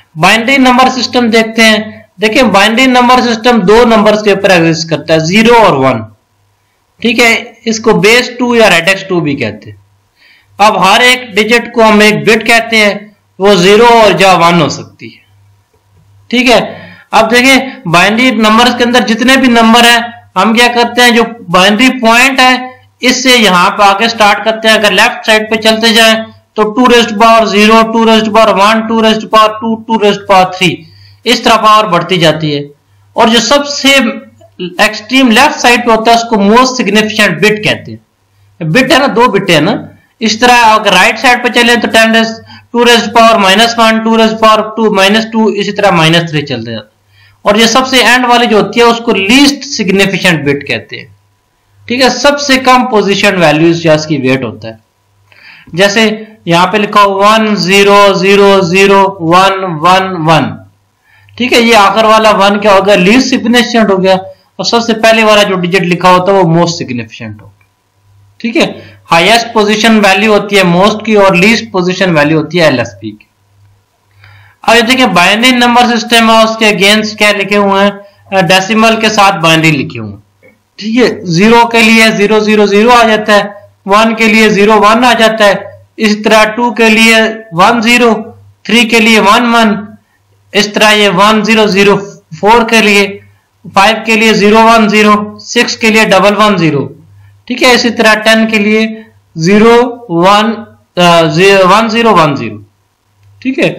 Binary number system देखते हैं। देखिए बाइनरी नंबर सिस्टम दो नंबर्स के ऊपर एग्जिस्ट करता है, 0 और 1। ठीक है, इसको बेस 2 या रेडिक्स 2 भी कहते हैं। अब हर एक डिजिट को हम एक बिट कहते हैं, वो 0 और या 1 हो सकती है। ठीक है, अब देखिए बाइनरी नंबर्स के अंदर जितने भी नंबर है, हम क्या करते हैं, जो बाइनरी पॉइंट है इससे यहां पे आगे स्टार्ट करते हैं। अगर लेफ्ट साइड पे चलते जाएं तो 2⁻0, 2⁻1, 2⁻2, 2⁻3 इस तरह पावर बढ़ती जाती है। और जो सबसे एक्सट्रीम लेफ्ट साइड पे होता है उसको मोस्ट सिग्निफिकेंट बिट कहते हैं। बिट है ना, 2 बिट है ना। इस तरह अगर राइट साइड पे चले तो 2⁻−1, 2⁻2, इसी तरह -3 चलते जाते। और ये सबसे एंड वाली जो होती है उसको लीस्ट सिग्निफिकेंट बिट कहते हैं। ठीक है, सबसे कम पोजीशन वैल्यूज या इसकी वेट होता है। जैसे यहां पे लिखा 1 0 0 0 1 1 1। ठीक है, ये आखिर वाला 1 क्या होगा, लीस्ट सिग्निफिकेंट हो गया। और सबसे पहले वाला जो डिजिट लिखा होता है वो मोस्ट सिग्निफिकेंट होगा। ठीक है, हाईएस्ट पोजीशन वैल्यू होती है मोस्ट की और लीस्ट पोजीशन वैल्यू होती है एलएसपी की। अब देखिए बाइनरी नंबर सिस्टम है, उसके अगेंस्ट क्या लिखे हुए हैं, डेसिमल के साथ बाइनरी लिखे हुए हैं। ठीक है, 0 के लिए 0 0 0 आ जाता है, 1 के लिए 0 1 आ जाता है, इस तरह 2 के लिए 1 0, 3 के लिए 1 1, इस तरह ये 1 0 0, 4 के लिए, 5 के लिए 0 1 0, 6 के लिए 1 1 0। ठीक है, इसी तरह 10 के लिए 0 1 0 1 0। ठीक है,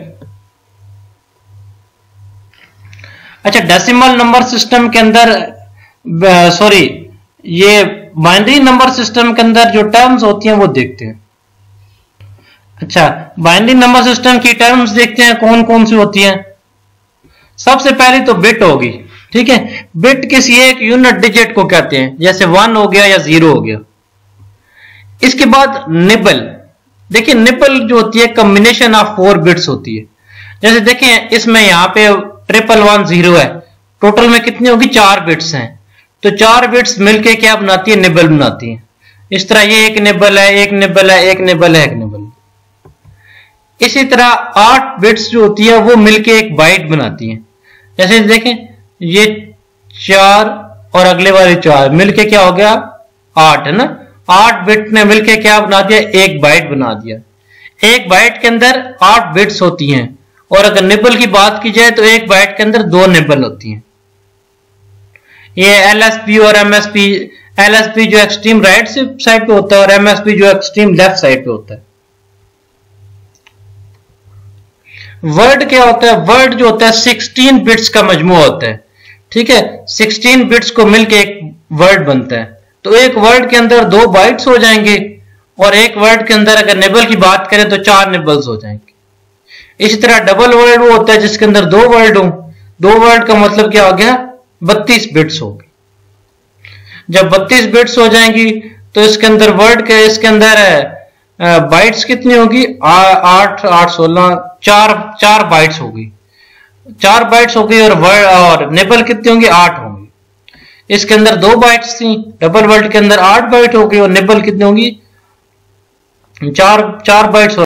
अच्छा डेसिमल नंबर सिस्टम के अंदर सॉरी ये बाइनरी नंबर सिस्टम के अंदर जो टर्म्स होती हैं वो देखते हैं। अच्छा, बाइनरी नंबर सिस्टम की टर्म्स देखते हैं कौन कौन सी होती हैं। सबसे पहले तो बिट होगी। ठीक है, बिट किसी एक यूनिट डिजिट को कहते हैं, जैसे 1 हो गया या 0 हो गया। इसके बाद निबल। देखिए निबल जो होती है कॉम्बिनेशन ऑफ 4 बिट्स होती है। जैसे देखें इसमें यहाँ पे 111 है, टोटल में कितनी होगी, 4 बिट्स हैं। तो 4 बिट्स मिलके क्या बनाती है, निबल बनाती है। इस तरह ये एक निबल है, एक निबल है, एक निबल है, एक निबल। इसी तरह 8 बिट्स जो होती है वो मिलके एक बाइट बनाती है। जैसे देखें ये 4 और अगले वाले 4 मिलके क्या हो गया, 8 है ना। 8 बिट ने मिलके क्या बना दिया, एक बाइट बना दिया। एक बाइट के अंदर 8 बिट्स होती हैं। और अगर निबल की बात की जाए तो एक बाइट के अंदर 2 निबल होती हैं। ये एलएसपी और एमएसपी, एलएसपी जो एक्सट्रीम राइट साइड पे होता है और एमएसपी जो एक्सट्रीम लेफ्ट साइड पे होता है। वर्ड क्या होता है, वर्ड जो होता है 16 बिट्स का मजमूआ होता है। ठीक है, 16 बिट्स को मिलके एक वर्ड बनता है। तो एक वर्ड के अंदर 2 बाइट्स हो जाएंगे और एक वर्ड के अंदर अगर निबल की बात करें तो 4 निबल्स हो जाएंगे। इसी तरह डबल वर्ड वो होता है जिसके अंदर 2 वर्ड हो। 2 वर्ड का मतलब क्या हो गया, 32 बिट्स होगी। जब 32 बिट्स हो जाएंगी तो इसके अंदर वर्ड के, इसके अंदर बाइट्स कितनी होगी, 8 8 16, 4 बाइट्स होगी। 4 बाइट्स हो गई और वर्ड और निबल कितनी होंगी, 8 होंगी। इसके अंदर 2 बाइट्स थी, डबल वर्ड के अंदर 8 बाइट हो गई और निबल कितनी होंगी, 4 बाइट्स।